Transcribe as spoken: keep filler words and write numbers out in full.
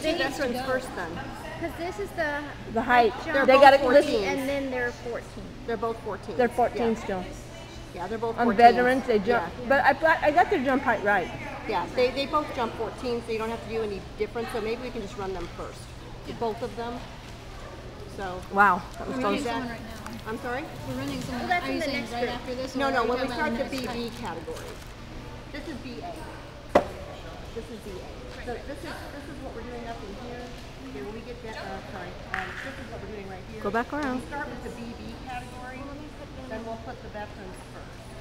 They veterans first then. Because this is the The height. They're they both got fourteen. and then they're fourteen. They're both fourteen. They're fourteen yeah. still. Yeah, they're both On fourteen. veterans, they jump. Yeah. But I got, I got their jump height right. Yeah, they, they both jump fourteen, so you don't have to do any different. So maybe we can just run them first. Both of them. So. Wow. That was We're close. running someone right now. I'm sorry? We're running someone. Well, that's Are in you the saying next right group. after this? No, or no, are you when we talking start about the the B next B time? category. This is B A. This is B A. So this is this is what we're doing up in here. Okay, when we get that, uh, sorry, um, this is what we're doing right here. Go back around. When we start with the B B category, then we'll put the veterans first.